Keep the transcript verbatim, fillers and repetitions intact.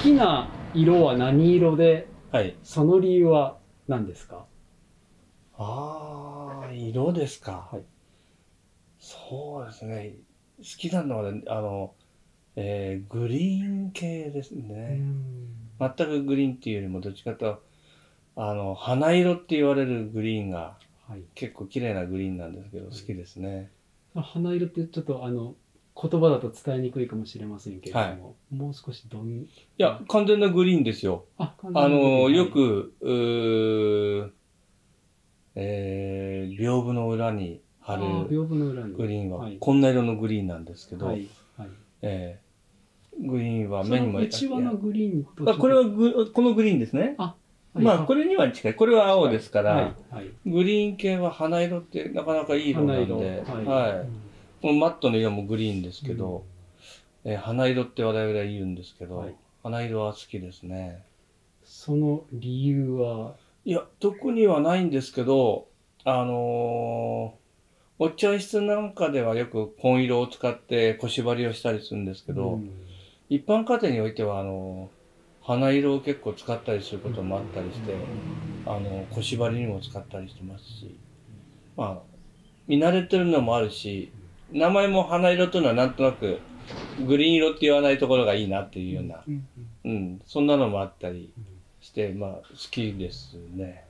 きな色は何色で、 はい。 その理由は何ですか？ ああ、色ですか。 はい。 そうですね。好きなのは、ね、あの、えー、グリーン系ですうーね。 ん。 全くグリーンっていうよりも、どっちかというと、あの、花色って言われるグリーンが、 はい。 結構綺麗なグリーンなんですけど、好きですね。 花色ってちょっとあの、言葉だと伝えにくいかもしれませんけれどはい。 も、もう少しどん、 いや、完全なグリーンですよ。 あ、完あ全なグリーン。 の、 はい。 よく、うー、えー、屏風の裏に貼ああ、 る屏風の裏に。 グリーンははい。 こんな色のグリーンなんですけど、 はい。はい。 えー、グリーンはそ目にも、 の内輪のグリーンとちょあ、 っと、 これはグ、このグリーンですね。 あ、はい。 まあ、これには近い。これは青ですかはい。 ら、 はい。 グリーン系は花色ってなかなかいい色花色。 なんで、 はい。 はい。 うんこのマットの色もグリーンですけうんど、えー花色って我々は言うんですけど、 はい。 花色は好きですね。 その理由は、 いや、特にはないんですけど、あのーお茶室なんかではよく紺色を使って小縛りをしたりするんですけど、 うん。 一般家庭においては、あのー花色を結構使ったりすることもあったりして、あのー小縛りにも使ったりしてますし、まあ、見慣れてるのもあるし、名前も花色というのはなんとなく、グリーン色って言わないところがいいなっていうような、 うん。 うん、そんなのもあったりうん。 して、まあ、好きですね。